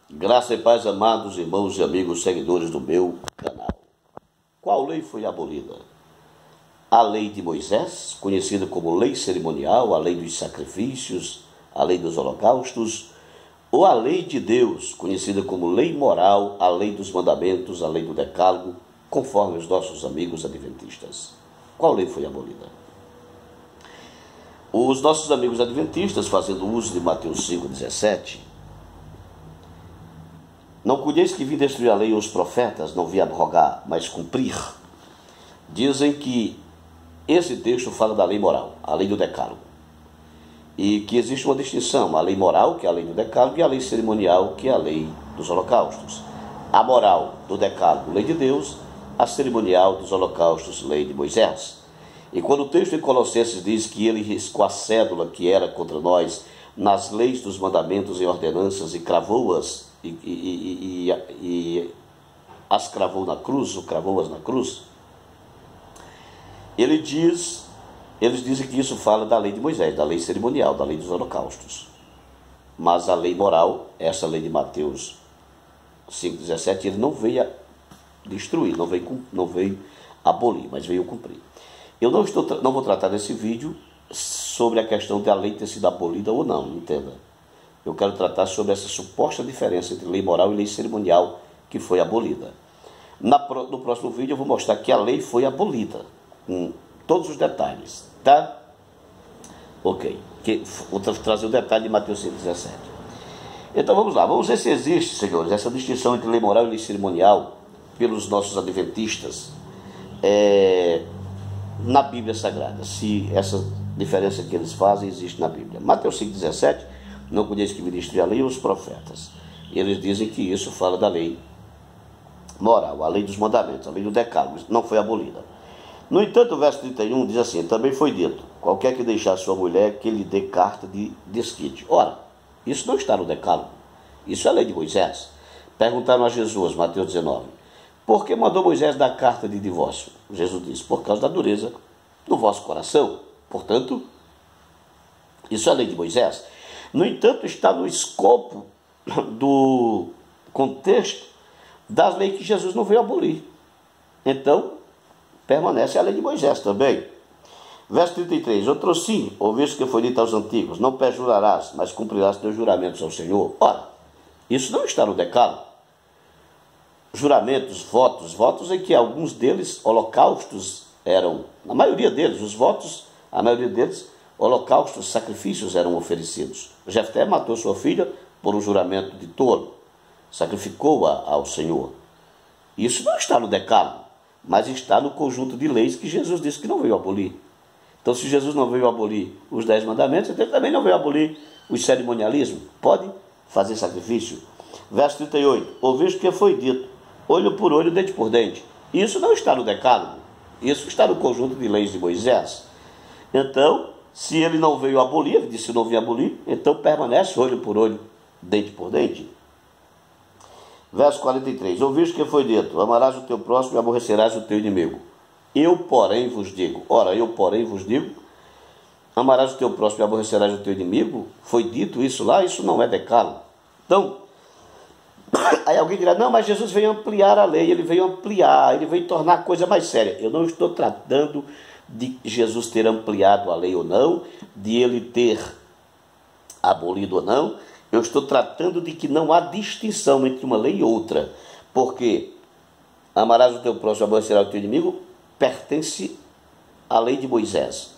Graça e paz, amados irmãos e amigos seguidores do meu canal. Qual lei foi abolida? A lei de Moisés, conhecida como lei cerimonial, a lei dos sacrifícios, a lei dos holocaustos, ou a lei de Deus, conhecida como lei moral, a lei dos mandamentos, a lei do decálogo, conforme os nossos amigos adventistas? Qual lei foi abolida? Os nossos amigos adventistas, fazendo uso de Mateus 5,17, não conheis que vim destruir a lei e os profetas, não vim abrogar, mas cumprir. Dizem que esse texto fala da lei moral, a lei do decálogo. E que existe uma distinção, a lei moral, que é a lei do decálogo, e a lei cerimonial, que é a lei dos holocaustos. A moral do decálogo, lei de Deus, a cerimonial dos holocaustos, lei de Moisés. E quando o texto em Colossenses diz que ele riscou a cédula que era contra nós nas leis dos mandamentos e ordenanças e cravou-as, e as cravou na cruz, ou cravou-as na cruz, eles dizem que isso fala da lei de Moisés, da lei cerimonial, da lei dos holocaustos. Mas a lei moral, essa lei de Mateus 5,17, ele não veio destruir, não veio abolir, mas veio cumprir. Eu não vou tratar nesse vídeo sobre a questão de a lei ter sido abolida ou não, entenda. Eu quero tratar sobre essa suposta diferença entre lei moral e lei cerimonial que foi abolida. No próximo vídeo eu vou mostrar que a lei foi abolida, com todos os detalhes, tá? Ok, vou trazer o detalhe de Mateus 5,17. Então vamos lá, vamos ver se existe, senhores, essa distinção entre lei moral e lei cerimonial pelos nossos adventistas na Bíblia Sagrada, se essa diferença que eles fazem existe na Bíblia. Mateus 5,17, não conheço que me destruir a lei e os profetas. Eles dizem que isso fala da lei moral, a lei dos mandamentos, a lei do decálogo, não foi abolida. No entanto, o verso 31 diz assim: também foi dito, qualquer que deixar sua mulher, que lhe dê carta de desquite. Ora, isso não está no decálogo, isso é a lei de Moisés. Perguntaram a Jesus, Mateus 19, por que mandou Moisés dar carta de divórcio? Jesus disse, por causa da dureza do vosso coração. Portanto, isso é a lei de Moisés. No entanto, está no escopo do contexto das leis que Jesus não veio abolir. Então, permanece a lei de Moisés também. Verso 33, outrossim, ouviste que foi dito aos antigos, não perjurarás, mas cumprirás teus juramentos ao Senhor. Ora, isso não está no decálogo. Juramentos, votos em que alguns deles, holocaustos, eram, na maioria deles, os votos, a maioria deles, holocaustos, sacrifícios eram oferecidos. Jefté matou sua filha por um juramento de tolo, sacrificou-a ao Senhor. Isso não está no decálogo, mas está no conjunto de leis que Jesus disse que não veio abolir. Então, se Jesus não veio abolir os 10 mandamentos, então ele também não veio abolir os cerimonialismos. Pode fazer sacrifício. Verso 38, ouviste que foi dito, olho por olho, dente por dente. Isso não está no decálogo, isso está no conjunto de leis de Moisés. Então, se ele não veio abolir, ele disse que não veio abolir, então permanece olho por olho, dente por dente. Verso 43, ouviste que foi dito, amarás o teu próximo e aborrecerás o teu inimigo. Eu, porém, vos digo, amarás o teu próximo e aborrecerás o teu inimigo? Foi dito isso lá, isso não é decálogo. Então, aí alguém dirá, não, mas Jesus veio ampliar a lei, ele veio tornar a coisa mais séria. Eu não estou tratando de Jesus ter ampliado a lei ou não, de ele ter abolido ou não. Eu estou tratando de que não há distinção entre uma lei e outra, porque amarás o teu próximo e aborrecerás o teu inimigo pertence à lei de Moisés.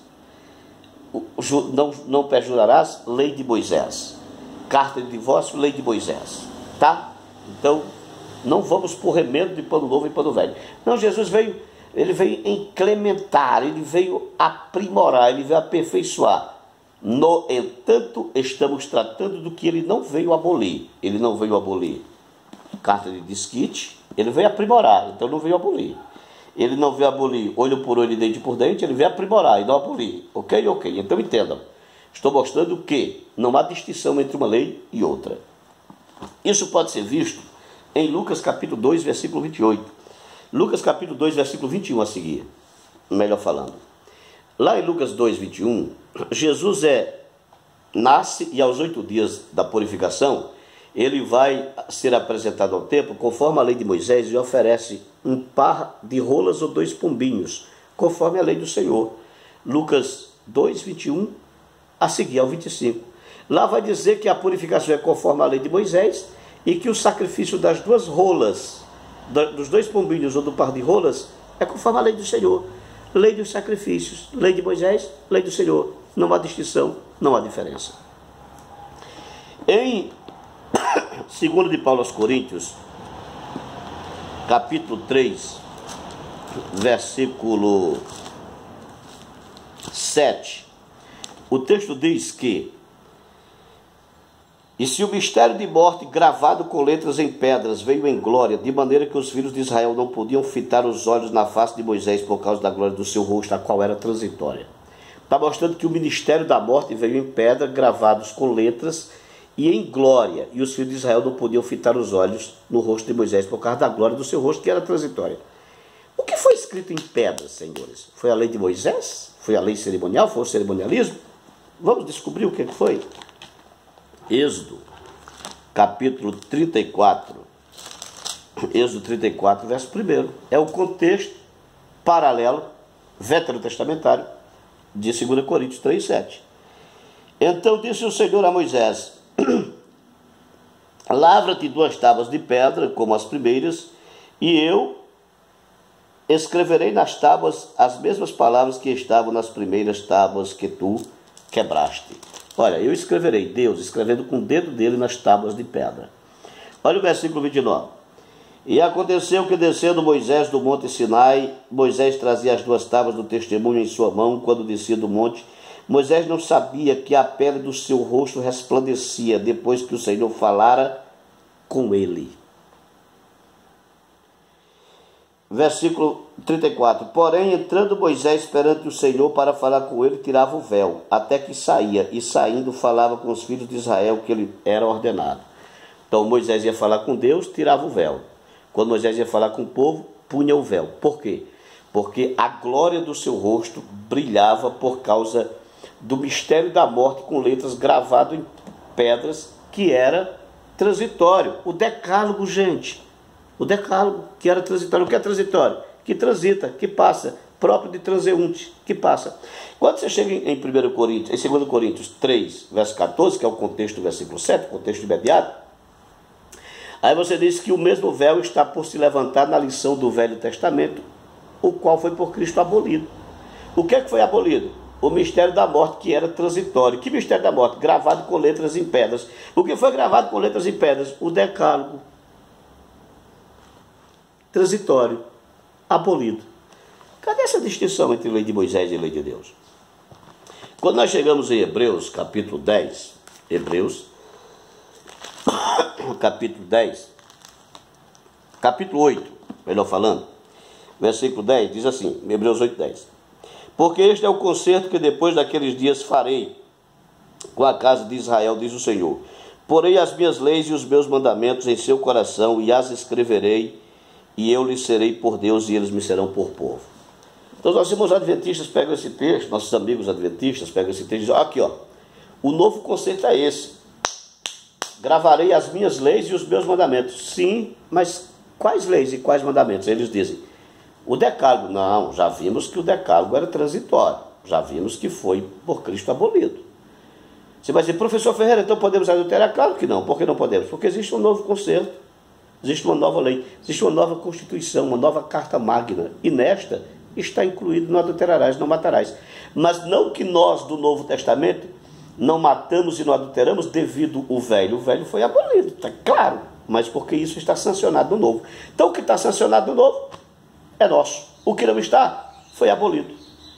Não perjurarás, lei de Moisés. Carta de divórcio, lei de Moisés. Tá? Então, não vamos por remendo de pano novo e pano velho. Não, Jesus veio incrementar, ele veio aprimorar, ele veio aperfeiçoar. No entanto, estamos tratando do que ele não veio abolir. Ele não veio abolir carta de desquite, ele veio aprimorar, então não veio abolir. Ele não veio abolir olho por olho e dente por dente, ele veio aprimorar e não abolir. Ok? Então entendam. Estou mostrando que não há distinção entre uma lei e outra. Isso pode ser visto em Lucas capítulo 2, versículo 28. Lucas capítulo 2, versículo 21 a seguir. Melhor falando. Lá em Lucas 2, 21, Jesus nasce e aos 8 dias da purificação, ele vai ser apresentado ao templo conforme a lei de Moisés e oferece um par de rolas ou 2 pombinhos, conforme a lei do Senhor. Lucas 2, 21, a seguir ao 25. Lá vai dizer que a purificação é conforme a lei de Moisés e que o sacrifício das 2 rolas, dos 2 pombinhos ou do par de rolas, é conforme a lei do Senhor. Lei dos sacrifícios, lei de Moisés, lei do Senhor. Não há distinção, não há diferença. Em 2 de Paulo aos Coríntios, capítulo 3, versículo 7, o texto diz que: e se o mistério de morte gravado com letras em pedras veio em glória, de maneira que os filhos de Israel não podiam fitar os olhos na face de Moisés por causa da glória do seu rosto, a qual era transitória. Está mostrando que o ministério da morte veio em pedra, gravados com letras e em glória, e os filhos de Israel não podiam fitar os olhos no rosto de Moisés por causa da glória do seu rosto, que era transitória. O que foi escrito em pedras, senhores? Foi a lei de Moisés? Foi a lei cerimonial? Foi o cerimonialismo? Vamos descobrir o que foi. Êxodo, capítulo 34, Êxodo 34, verso 1, é o contexto paralelo, veterotestamentário, de 2 Coríntios 3, 7. Então disse o Senhor a Moisés: lavra-te 2 tábuas de pedra, como as primeiras, e eu escreverei nas tábuas as mesmas palavras que estavam nas primeiras tábuas que tu quebraste. Olha, eu escreverei, Deus escrevendo com o dedo dele nas tábuas de pedra. Olha o versículo 29. E aconteceu que, descendo Moisés do monte Sinai, Moisés trazia as 2 tábuas do testemunho em sua mão. Quando descia do monte, Moisés não sabia que a pele do seu rosto resplandecia, depois que o Senhor falara com ele. Versículo 34. Porém, entrando Moisés perante o Senhor para falar com ele, tirava o véu, até que saía, e saindo falava com os filhos de Israel, que ele era ordenado. Então Moisés ia falar com Deus, tirava o véu. Quando Moisés ia falar com o povo, punha o véu. Por quê? Porque a glória do seu rosto brilhava por causa do mistério da morte com letras gravado em pedras, que era transitório. O decálogo, gente. O decálogo, que era transitório. O que é transitório? Que transita, que passa, próprio de transeunte, que passa. Quando você chega em 2 Coríntios 3, verso 14, que é o contexto do versículo 7, o contexto imediato, aí você diz que o mesmo véu está por se levantar na lição do Velho Testamento, o qual foi por Cristo abolido. O que é que foi abolido? O mistério da morte, que era transitório. Que mistério da morte? Gravado com letras em pedras. O que foi gravado com letras em pedras? O decálogo. Transitório, abolido. Cadê essa distinção entre lei de Moisés e lei de Deus? Quando nós chegamos em Hebreus, capítulo 10, Hebreus, capítulo 10, capítulo 8, melhor falando, versículo 10, diz assim, Hebreus 8, 10. Porque este é o concerto que depois daqueles dias farei com a casa de Israel, diz o Senhor. Porei as minhas leis e os meus mandamentos em seu coração e as escreverei, e eu lhes serei por Deus e eles me serão por povo. Então, nós irmãos adventistas pegam esse texto, nossos amigos adventistas pegam esse texto e dizem: aqui, ó, o novo conceito é esse: gravarei as minhas leis e os meus mandamentos. Sim, mas quais leis e quais mandamentos? Eles dizem: o decálogo. Não, já vimos que o decálogo era transitório, já vimos que foi por Cristo abolido. Você vai dizer: professor Ferreira, então podemos adulterar? Claro que não. Por que não podemos? Porque existe um novo concerto. Existe uma nova lei, existe uma nova Constituição, uma nova Carta Magna, e nesta está incluído: não adulterarás, não matarás. Mas não que nós do Novo Testamento não matamos e não adulteramos devido ao velho. O velho foi abolido, está claro, mas porque isso está sancionado no Novo. Então o que está sancionado no Novo é nosso, o que não está foi abolido.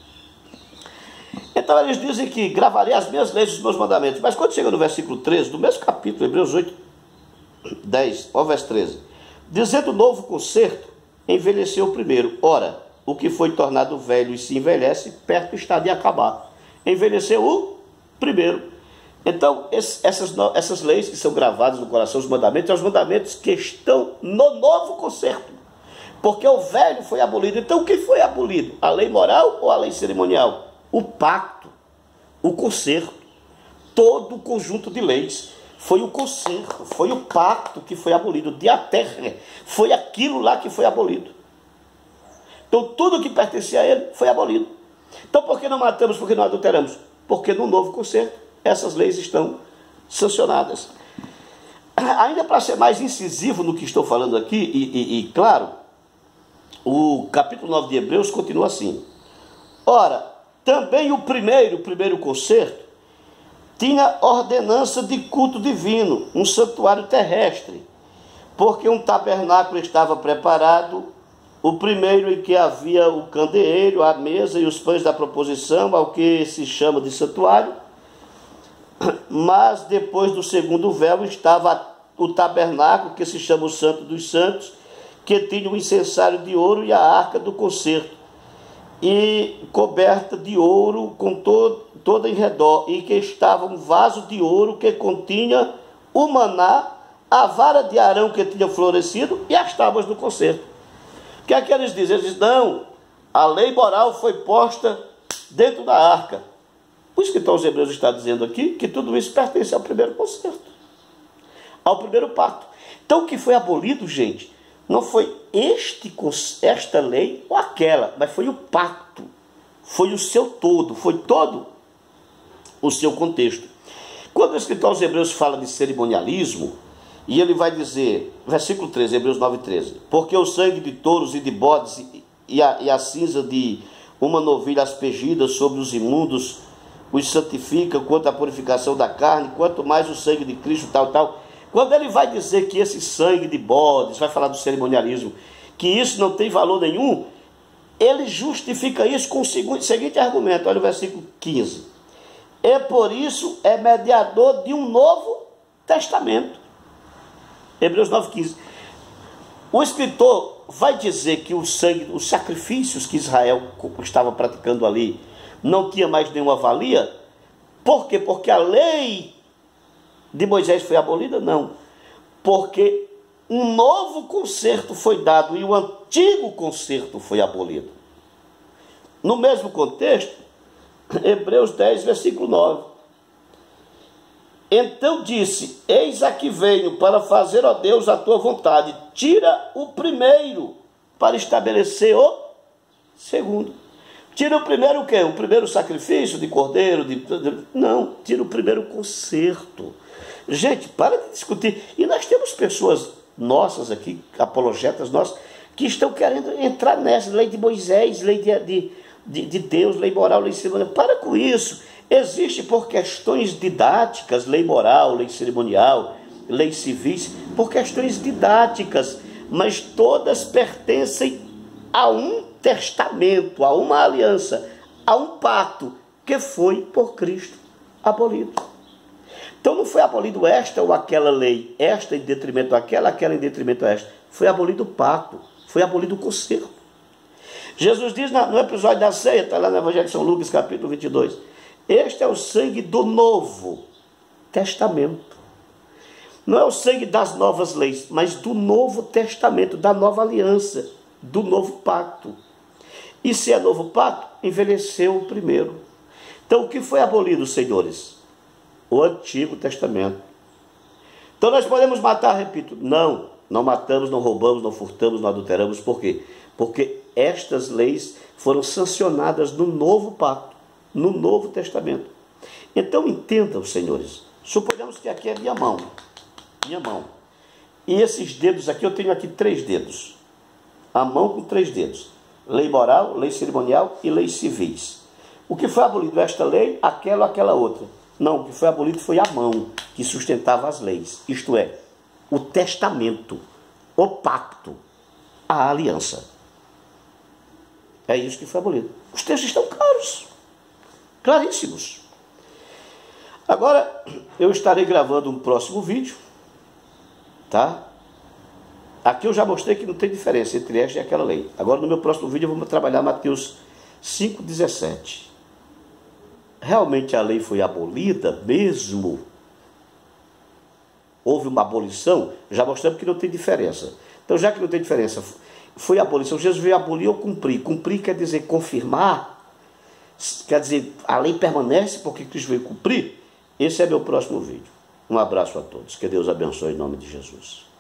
Então eles dizem que gravarei as minhas leis e os meus mandamentos, mas quando chega no versículo 13, do mesmo capítulo, Hebreus 8, 10, ó verso 13, dizendo o novo concerto, envelheceu o primeiro. Ora, o que foi tornado velho e se envelhece, perto está de acabar. Envelheceu o primeiro. Então, essas leis que são gravadas no coração, os mandamentos, são os mandamentos que estão no novo concerto. Porque o velho foi abolido. Então, o que foi abolido? A lei moral ou a lei cerimonial? O pacto, o concerto, todo o conjunto de leis foi o concerto, foi o pacto que foi abolido, de a terra, foi aquilo lá que foi abolido. Então tudo que pertencia a ele foi abolido. Então por que não matamos, por que não adulteramos? Porque no novo concerto essas leis estão sancionadas. Ainda para ser mais incisivo no que estou falando aqui, e claro, o capítulo 9 de Hebreus continua assim. Ora, também o primeiro concerto, tinha ordenança de culto divino, um santuário terrestre, porque um tabernáculo estava preparado, o primeiro em que havia o candeeiro, a mesa e os pães da proposição, ao que se chama de santuário. Mas depois do segundo véu estava o tabernáculo, que se chama o Santo dos Santos, que tinha o incensário de ouro e a arca do concerto, e coberta de ouro com toda em redor, e que estava um vaso de ouro que continha o maná, a vara de Arão que tinha florescido e as tábuas do concerto. O que é que eles dizem? Eles dizem, não, a lei moral foi posta dentro da arca. O escritor aos Hebreus está dizendo aqui que tudo isso pertence ao primeiro concerto, ao primeiro pacto. Então o que foi abolido, gente, não foi esta lei ou aquela, mas foi o pacto, foi o seu todo, foi todo o seu contexto. Quando o escritor aos Hebreus fala de cerimonialismo, e ele vai dizer, versículo 13, Hebreus 9:13, porque o sangue de touros e de bodes e a cinza de uma novilha aspergida sobre os imundos os santifica quanto à purificação da carne, quanto mais o sangue de Cristo, tal. Quando ele vai dizer que esse sangue de bodes, vai falar do cerimonialismo, que isso não tem valor nenhum, ele justifica isso com o seguinte argumento, olha o versículo 15. E por isso é mediador de um novo testamento. Hebreus 9:15. O escritor vai dizer que o sangue, os sacrifícios que Israel estava praticando ali, não tinha mais nenhuma valia. Por quê? Porque a lei de Moisés foi abolida? Não. Porque um novo concerto foi dado e o antigo concerto foi abolido. No mesmo contexto, Hebreus 10, versículo 9. Então disse, eis aqui venho para fazer, ó Deus, a tua vontade. Tira o primeiro para estabelecer o segundo. Tira o primeiro o quê? O primeiro sacrifício de cordeiro? Não, tira o primeiro concerto. Gente, para de discutir. E nós temos pessoas nossas aqui, apologetas nossas, que estão querendo entrar nessa lei de Moisés, lei de Deus, lei moral, lei cerimonial. Para com isso. Existe por questões didáticas, lei moral, lei cerimonial, leis civis, por questões didáticas, mas todas pertencem a um testamento, a uma aliança, a um pacto que foi por Cristo abolido. Então não foi abolido esta ou aquela lei, esta em detrimento daquela, aquela em detrimento desta. Foi abolido o pacto, foi abolido o concerto. Jesus diz no episódio da ceia, está lá no Evangelho de São Lucas, capítulo 22, este é o sangue do Novo Testamento. Não é o sangue das novas leis, mas do Novo Testamento, da nova aliança, do novo pacto. E se é novo pacto, envelheceu o primeiro. Então o que foi abolido, senhores? O Antigo Testamento. Então nós podemos matar, repito, não matamos, não roubamos, não furtamos, não adulteramos. Por quê? Porque estas leis foram sancionadas no novo pacto, no Novo Testamento. Então entendam, senhores, suponhamos que aqui é minha mão, e esses dedos aqui, eu tenho aqui 3 dedos, a mão com 3 dedos, lei moral, lei cerimonial e leis civis. O que foi abolido? Esta lei, aquela ou aquela outra? Não, o que foi abolido foi a mão que sustentava as leis, isto é, o testamento, o pacto, a aliança. É isso que foi abolido. Os textos estão claros, claríssimos. Agora, eu estarei gravando um próximo vídeo, tá? Aqui eu já mostrei que não tem diferença entre esta e aquela lei. Agora, no meu próximo vídeo, eu vou trabalhar Mateus 5,17. Realmente a lei foi abolida mesmo? Houve uma abolição? Já mostramos que não tem diferença. Então, já que não tem diferença, foi abolição. Jesus veio abolir ou cumprir. Cumprir quer dizer confirmar. Quer dizer, a lei permanece porque Cristo veio cumprir. Esse é meu próximo vídeo. Um abraço a todos. Que Deus abençoe em nome de Jesus.